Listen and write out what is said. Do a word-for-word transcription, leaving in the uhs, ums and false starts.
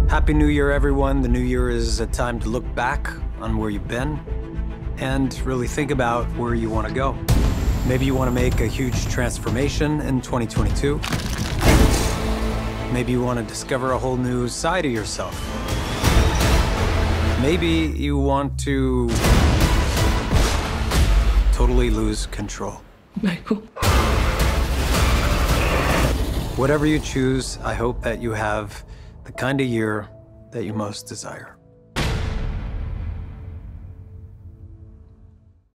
Happy New Year, everyone. The new year is a time to look back on where you've been and really think about where you want to go. Maybe you want to make a huge transformation in twenty twenty-two. Maybe you want to discover a whole new side of yourself. Maybe you want to totally lose control. Michael. Whatever you choose, I hope that you have the kind of year that you most desire.